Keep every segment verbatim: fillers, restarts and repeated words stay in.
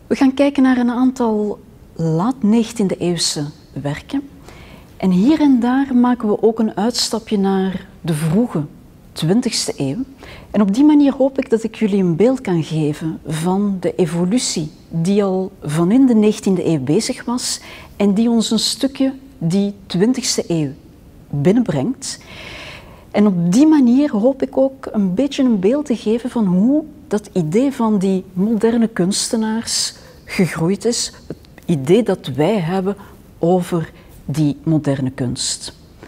We gaan kijken naar een aantal laat negentiende eeuwse werken. En hier en daar maken we ook een uitstapje naar de vroege twintigste eeuw. En op die manier hoop ik dat ik jullie een beeld kan geven van de evolutie die al van in de negentiende eeuw bezig was en die ons een stukje die twintigste eeuw binnenbrengt. En op die manier hoop ik ook een beetje een beeld te geven van hoe dat idee van die moderne kunstenaars gegroeid is. Het idee dat wij hebben over die moderne kunst.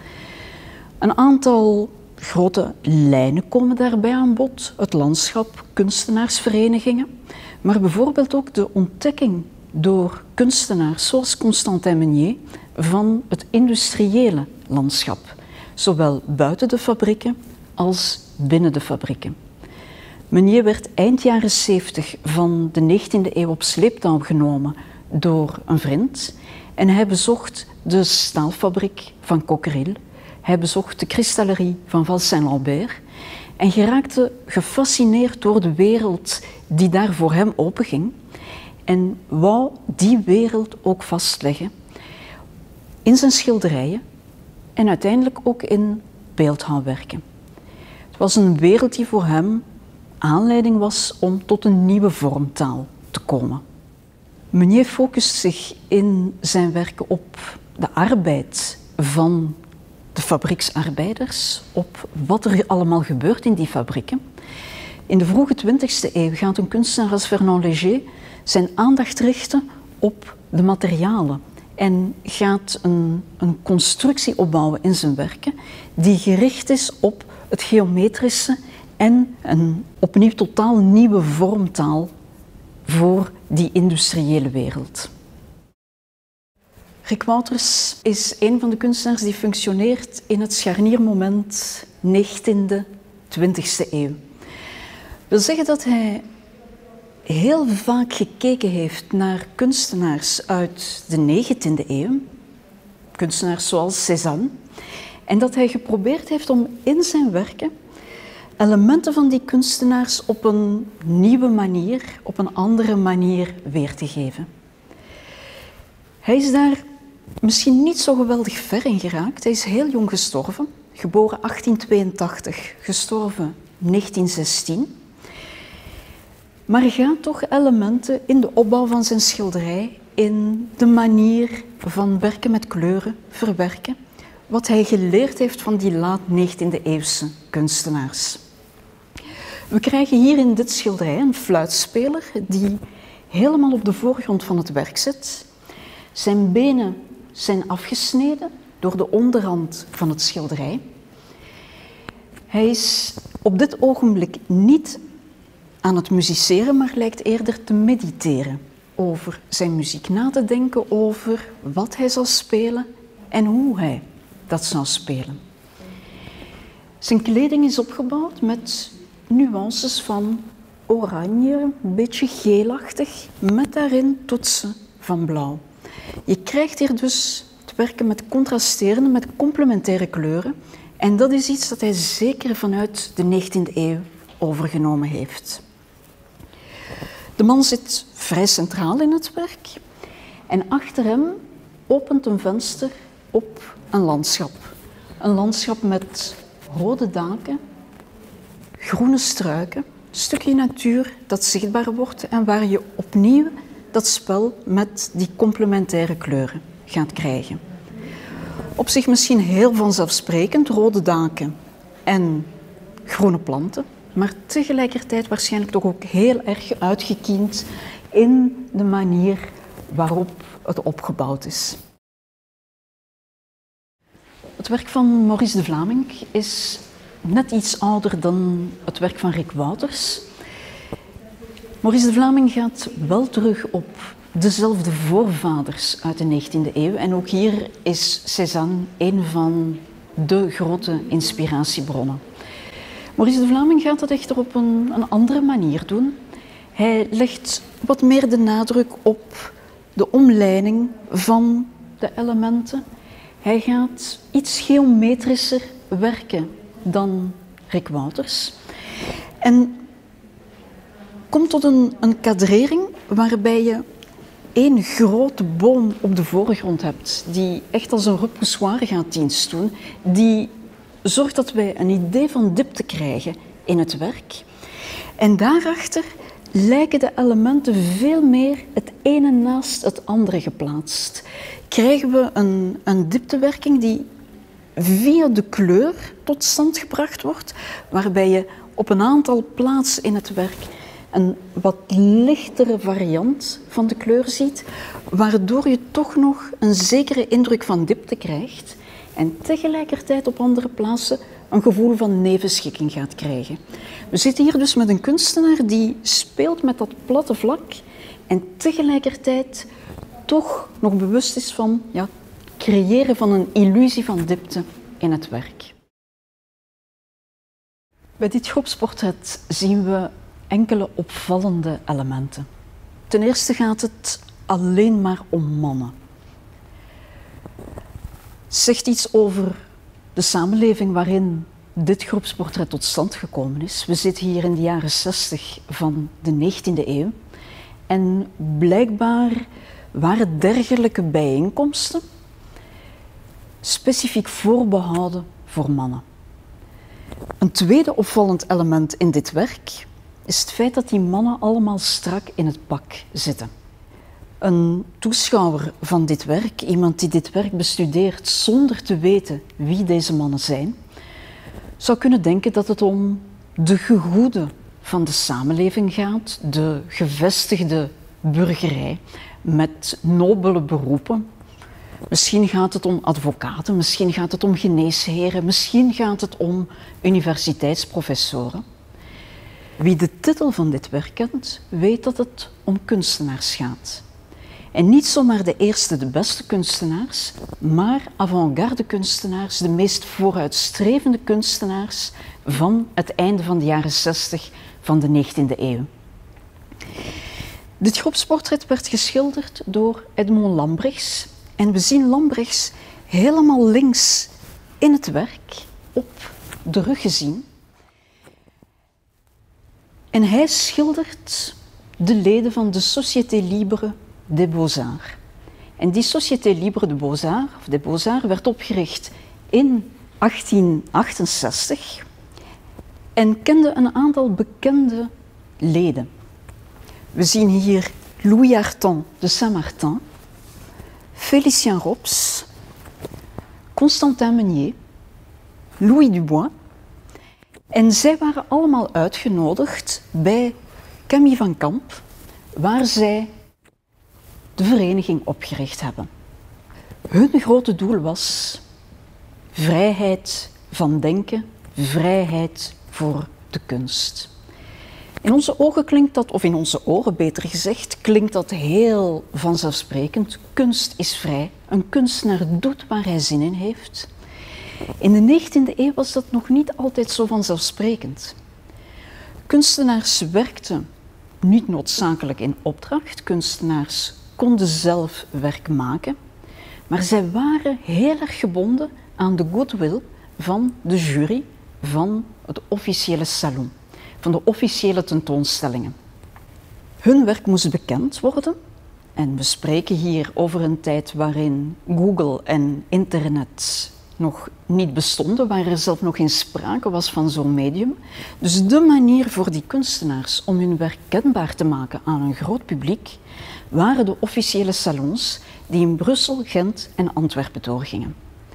Een aantal grote lijnen komen daarbij aan bod. Het landschap, kunstenaarsverenigingen, maar bijvoorbeeld ook de ontdekking door kunstenaars zoals Constantin Meunier van het industriële landschap, zowel buiten de fabrieken als binnen de fabrieken. Meunier werd eind jaren zeventig van de negentiende eeuw op sleeptouw genomen door een vriend en hij bezocht de staalfabriek van Cockerill. Hij bezocht de kristallerie van Val Saint-Lambert en geraakte gefascineerd door de wereld die daar voor hem openging en wou die wereld ook vastleggen in zijn schilderijen en uiteindelijk ook in beeldhouwwerken. Het was een wereld die voor hem aanleiding was om tot een nieuwe vormtaal te komen. Meunier focust zich in zijn werken op de arbeid van de fabrieksarbeiders, op wat er allemaal gebeurt in die fabrieken. In de vroege twintigste eeuw gaat een kunstenaar als Fernand Léger zijn aandacht richten op de materialen en gaat een, een constructie opbouwen in zijn werken die gericht is op het geometrische en een opnieuw totaal nieuwe vormtaal voor die industriële wereld. Rick Wouters is een van de kunstenaars die functioneert in het scharniermoment negentiende, twintigste eeuw. Dat wil zeggen dat hij heel vaak gekeken heeft naar kunstenaars uit de negentiende eeuw, kunstenaars zoals Cézanne, en dat hij geprobeerd heeft om in zijn werken elementen van die kunstenaars op een nieuwe manier, op een andere manier weer te geven. Hij is daar misschien niet zo geweldig ver in geraakt. Hij is heel jong gestorven, geboren achttien tweeëntachtig, gestorven negentien zestien. Maar hij gaat toch elementen in de opbouw van zijn schilderij, in de manier van werken met kleuren verwerken, wat hij geleerd heeft van die laat negentiende eeuwse kunstenaars. We krijgen hier in dit schilderij een fluitspeler die helemaal op de voorgrond van het werk zit. Zijn benen zijn afgesneden door de onderrand van het schilderij. Hij is op dit ogenblik niet aan het musiceren, maar lijkt eerder te mediteren over zijn muziek, na te denken over wat hij zal spelen en hoe hij dat zal spelen. Zijn kleding is opgebouwd met nuances van oranje, een beetje geelachtig, met daarin toetsen van blauw. Je krijgt hier dus te werken met contrasterende, met complementaire kleuren. En dat is iets dat hij zeker vanuit de negentiende eeuw overgenomen heeft. De man zit vrij centraal in het werk. En achter hem opent een venster op een landschap. Een landschap met rode daken, groene struiken, een stukje natuur dat zichtbaar wordt en waar je opnieuw dat spel met die complementaire kleuren gaat krijgen. Op zich misschien heel vanzelfsprekend, rode daken en groene planten, maar tegelijkertijd waarschijnlijk toch ook heel erg uitgekiend in de manier waarop het opgebouwd is. Het werk van Maurice de Vlaming is net iets ouder dan het werk van Rick Wouters. Maurice de Vlaming gaat wel terug op dezelfde voorvaders uit de negentiende eeuw. En ook hier is Cézanne een van de grote inspiratiebronnen. Maurice de Vlaming gaat dat echter op een, een andere manier doen. Hij legt wat meer de nadruk op de omleiding van de elementen. Hij gaat iets geometrischer werken dan Rick Wouters. En komt tot een, een kadrering waarbij je één grote boom op de voorgrond hebt, die echt als een repoussoir gaat dienst doen, die zorgt dat wij een idee van diepte krijgen in het werk. En daarachter lijken de elementen veel meer het ene naast het andere geplaatst. Krijgen we een, een dieptewerking die via de kleur tot stand gebracht wordt, waarbij je op een aantal plaatsen in het werk een wat lichtere variant van de kleur ziet, waardoor je toch nog een zekere indruk van diepte krijgt en tegelijkertijd op andere plaatsen een gevoel van nevenschikking gaat krijgen. We zitten hier dus met een kunstenaar die speelt met dat platte vlak en tegelijkertijd toch nog bewust is van ja, creëren van een illusie van diepte in het werk. Bij dit groepsportret zien we enkele opvallende elementen. Ten eerste gaat het alleen maar om mannen. Het zegt iets over de samenleving waarin dit groepsportret tot stand gekomen is. We zitten hier in de jaren zestig van de negentiende eeuw en blijkbaar waren dergelijke bijeenkomsten specifiek voorbehouden voor mannen. Een tweede opvallend element in dit werk is het feit dat die mannen allemaal strak in het pak zitten. Een toeschouwer van dit werk, iemand die dit werk bestudeert zonder te weten wie deze mannen zijn, zou kunnen denken dat het om de gegoeden van de samenleving gaat, de gevestigde burgerij met nobele beroepen. Misschien gaat het om advocaten, misschien gaat het om geneesheren, misschien gaat het om universiteitsprofessoren. Wie de titel van dit werk kent, weet dat het om kunstenaars gaat. En niet zomaar de eerste, de beste kunstenaars, maar avant-garde kunstenaars, de meest vooruitstrevende kunstenaars van het einde van de jaren zestig van de negentiende eeuw. Dit groepsportret werd geschilderd door Edmond Lambrichs. En we zien Lambrichs helemaal links in het werk, op de rug gezien. En hij schildert de leden van de Société Libre des Beaux-Arts. En die Société Libre des Beaux-Arts, of des Beaux-Arts, werd opgericht in achttien achtenzestig en kende een aantal bekende leden. We zien hier Louis Artan de Saint-Martin, Félicien Rops, Constantin Meunier, Louis Dubois. En zij waren allemaal uitgenodigd bij Camille van Camp, waar zij de vereniging opgericht hebben. Hun grote doel was vrijheid van denken, vrijheid voor de kunst. In onze ogen klinkt dat, of in onze oren beter gezegd, klinkt dat heel vanzelfsprekend. Kunst is vrij. Een kunstenaar doet waar hij zin in heeft. In de negentiende eeuw was dat nog niet altijd zo vanzelfsprekend. Kunstenaars werkten niet noodzakelijk in opdracht. Kunstenaars konden zelf werk maken. Maar zij waren heel erg gebonden aan de goodwill van de jury van het officiële salon, van de officiële tentoonstellingen. Hun werk moest bekend worden en we spreken hier over een tijd waarin Google en internet nog niet bestonden, waar er zelf nog geen sprake was van zo'n medium. Dus de manier voor die kunstenaars om hun werk kenbaar te maken aan een groot publiek waren de officiële salons die in Brussel, Gent en Antwerpen doorgingen.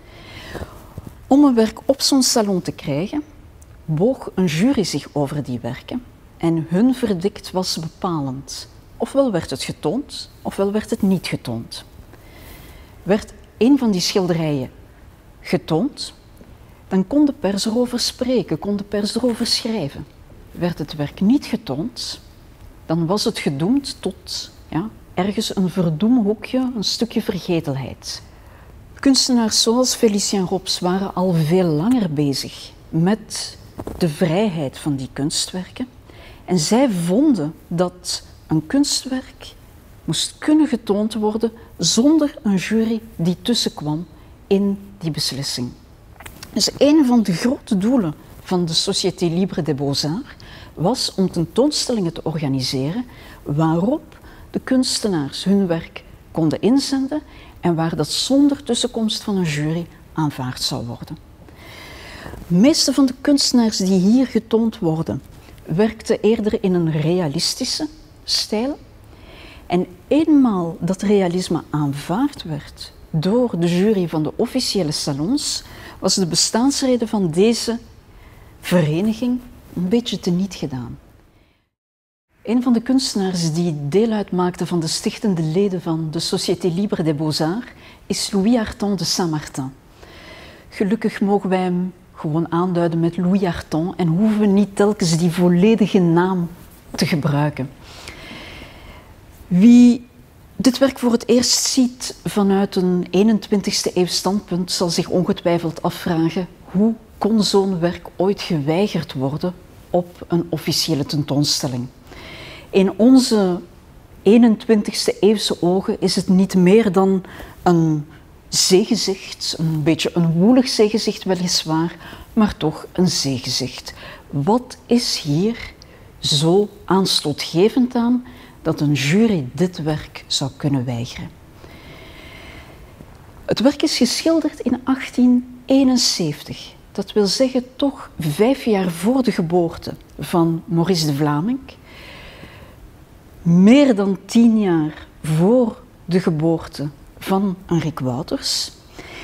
Om een werk op zo'n salon te krijgen, boog een jury zich over die werken en hun verdict was bepalend. Ofwel werd het getoond, ofwel werd het niet getoond. Werd een van die schilderijen getoond, dan kon de pers erover spreken, kon de pers erover schrijven. Werd het werk niet getoond, dan was het gedoemd tot ja, ergens een verdoemhoekje, een stukje vergetelheid. Kunstenaars zoals Félicien Rops waren al veel langer bezig met de vrijheid van die kunstwerken. En zij vonden dat een kunstwerk moest kunnen getoond worden zonder een jury die tussenkwam in die beslissing. Dus een van de grote doelen van de Société Libre des Beaux-Arts was om tentoonstellingen te organiseren waarop de kunstenaars hun werk konden inzenden en waar dat zonder tussenkomst van een jury aanvaard zou worden. De meeste van de kunstenaars die hier getoond worden, werkten eerder in een realistische stijl. En eenmaal dat realisme aanvaard werd door de jury van de officiële salons, was de bestaansreden van deze vereniging een beetje teniet gedaan. Een van de kunstenaars die deel uitmaakte van de stichtende leden van de Société Libre des Beaux-Arts is Louis Arton de Saint-Martin. Gelukkig mogen wij hem gewoon aanduiden met Louis Arton en hoeven we niet telkens die volledige naam te gebruiken. Wie dit werk voor het eerst ziet vanuit een eenentwintigste eeuw standpunt zal zich ongetwijfeld afvragen hoe kon zo'n werk ooit geweigerd worden op een officiële tentoonstelling. In onze eenentwintigste eeuwse ogen is het niet meer dan een zeegezicht, een beetje een woelig zeegezicht weliswaar, maar toch een zeegezicht. Wat is hier zo aanstootgevend aan dat een jury dit werk zou kunnen weigeren? Het werk is geschilderd in achttien eenenzeventig. Dat wil zeggen toch vijf jaar voor de geboorte van Maurice de Vlaming. Meer dan tien jaar voor de geboorte van Henrique Wouters.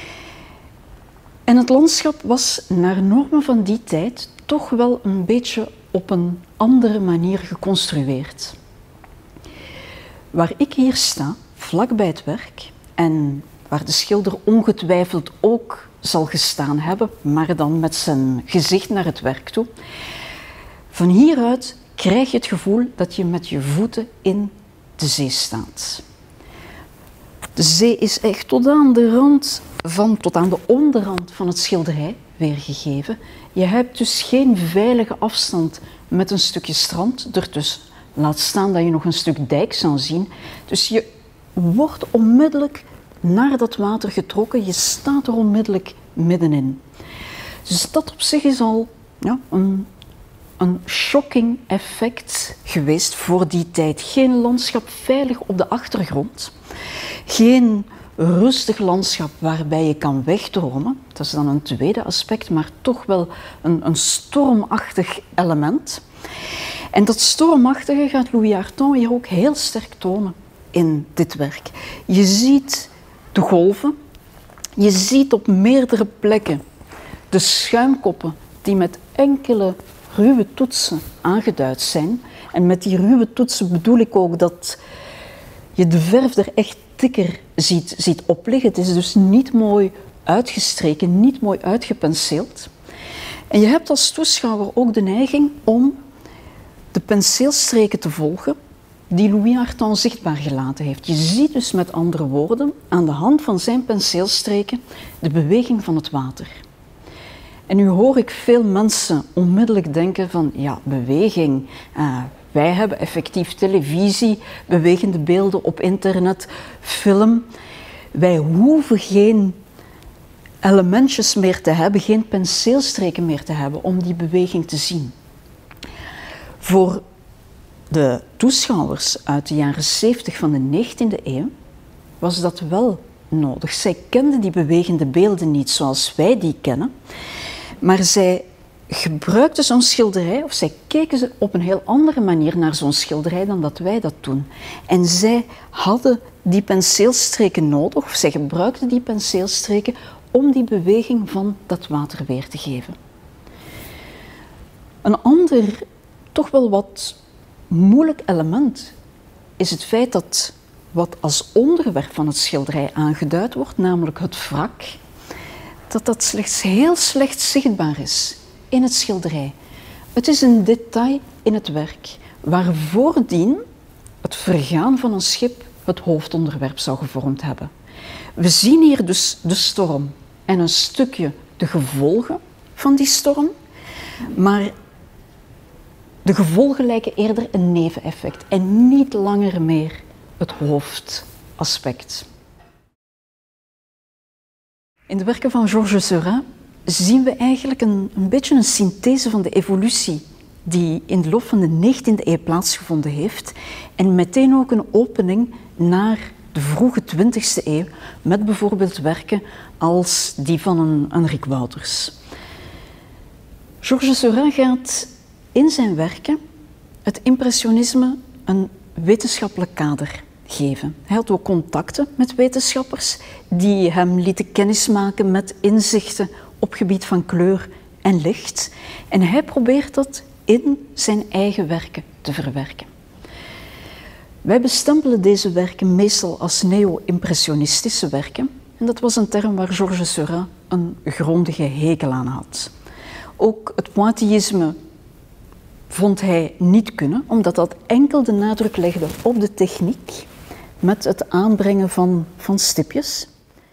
En het landschap was naar normen van die tijd toch wel een beetje op een andere manier geconstrueerd. Waar ik hier sta, vlak bij het werk, en waar de schilder ongetwijfeld ook zal gestaan hebben, maar dan met zijn gezicht naar het werk toe. Van hieruit krijg je het gevoel dat je met je voeten in de zee staat. De zee is echt tot aan de rand van, tot aan de onderrand van het schilderij weergegeven. Je hebt dus geen veilige afstand met een stukje strand ertussen. Laat staan dat je nog een stuk dijk zou zien. Dus je wordt onmiddellijk naar dat water getrokken. Je staat er onmiddellijk middenin. Dus dat op zich is al ja, een, een shocking effect geweest voor die tijd. Geen landschap veilig op de achtergrond. Geen rustig landschap waarbij je kan wegdromen. Dat is dan een tweede aspect, maar toch wel een, een stormachtig element. En dat stormachtige gaat Louis Arton hier ook heel sterk tonen in dit werk. Je ziet de golven, je ziet op meerdere plekken de schuimkoppen die met enkele ruwe toetsen aangeduid zijn. En met die ruwe toetsen bedoel ik ook dat je de verf er echt dikker ziet, ziet opliggen. Het is dus niet mooi uitgestreken, niet mooi uitgepenseeld. En je hebt als toeschouwer ook de neiging om de penseelstreken te volgen die Louis Arton zichtbaar gelaten heeft. Je ziet dus met andere woorden aan de hand van zijn penseelstreken de beweging van het water. En nu hoor ik veel mensen onmiddellijk denken van ja, beweging. Uh, wij hebben effectief televisie, bewegende beelden op internet, film. Wij hoeven geen elementjes meer te hebben, geen penseelstreken meer te hebben om die beweging te zien. Voor de toeschouwers uit de jaren zeventig van de negentiende eeuw was dat wel nodig. Zij kenden die bewegende beelden niet zoals wij die kennen, maar zij gebruikten zo'n schilderij, of zij keken ze op een heel andere manier naar zo'n schilderij dan dat wij dat doen. En zij hadden die penseelstreken nodig, of zij gebruikten die penseelstreken om die beweging van dat water weer te geven. Een ander, toch wel wat moeilijk element is het feit dat wat als onderwerp van het schilderij aangeduid wordt, namelijk het wrak, dat dat slechts heel slecht zichtbaar is in het schilderij. Het is een detail in het werk waar voordien het vergaan van een schip het hoofdonderwerp zou gevormd hebben. We zien hier dus de storm en een stukje de gevolgen van die storm, maar de gevolgen lijken eerder een neveneffect en niet langer meer het hoofdaspect. In de werken van Georges Seurat zien we eigenlijk een, een beetje een synthese van de evolutie die in de loop van de negentiende eeuw plaatsgevonden heeft en meteen ook een opening naar de vroege twintigste eeuw met bijvoorbeeld werken als die van een, een Rick Wouters. Georges Seurat gaat in zijn werken het impressionisme een wetenschappelijk kader geven. Hij had ook contacten met wetenschappers die hem lieten kennismaken met inzichten op gebied van kleur en licht. En hij probeert dat in zijn eigen werken te verwerken. Wij bestempelen deze werken meestal als neo-impressionistische werken. En dat was een term waar Georges Seurat een grondige hekel aan had. Ook het pointillisme vond hij niet kunnen, omdat dat enkel de nadruk legde op de techniek met het aanbrengen van, van stipjes.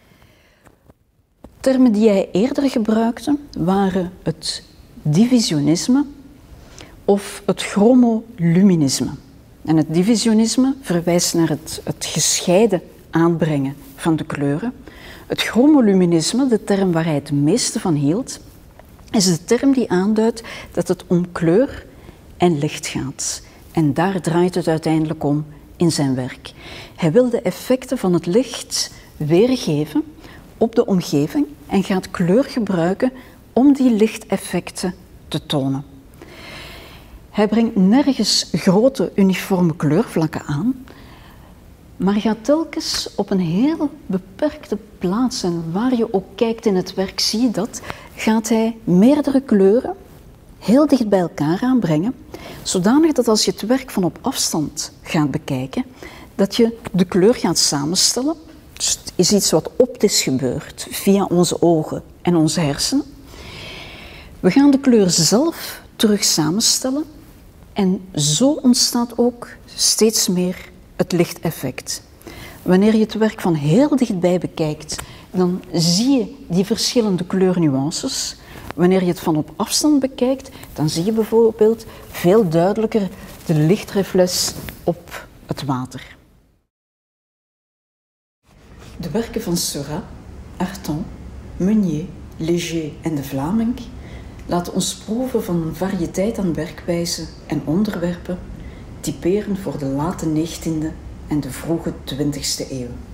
Termen die hij eerder gebruikte waren het divisionisme of het chromoluminisme. En het divisionisme verwijst naar het, het gescheiden aanbrengen van de kleuren. Het chromoluminisme, de term waar hij het meeste van hield, is de term die aanduidt dat het om kleur en licht gaat. En daar draait het uiteindelijk om in zijn werk. Hij wil de effecten van het licht weergeven op de omgeving en gaat kleur gebruiken om die lichteffecten te tonen. Hij brengt nergens grote uniforme kleurvlakken aan, maar gaat telkens op een heel beperkte plaats, en waar je ook kijkt in het werk zie je dat, gaat hij meerdere kleuren heel dicht bij elkaar aanbrengen, zodanig dat als je het werk van op afstand gaat bekijken, dat je de kleur gaat samenstellen. Dus het is iets wat optisch gebeurt via onze ogen en onze hersenen. We gaan de kleur zelf terug samenstellen en zo ontstaat ook steeds meer het lichteffect. Wanneer je het werk van heel dichtbij bekijkt, dan zie je die verschillende kleurnuances. Wanneer je het van op afstand bekijkt, dan zie je bijvoorbeeld veel duidelijker de lichtreflex op het water. De werken van Seurat, Artan, Meunier, Léger en de Vlaming laten ons proeven van een variëteit aan werkwijzen en onderwerpen, typerend voor de late negentiende en de vroege twintigste eeuw.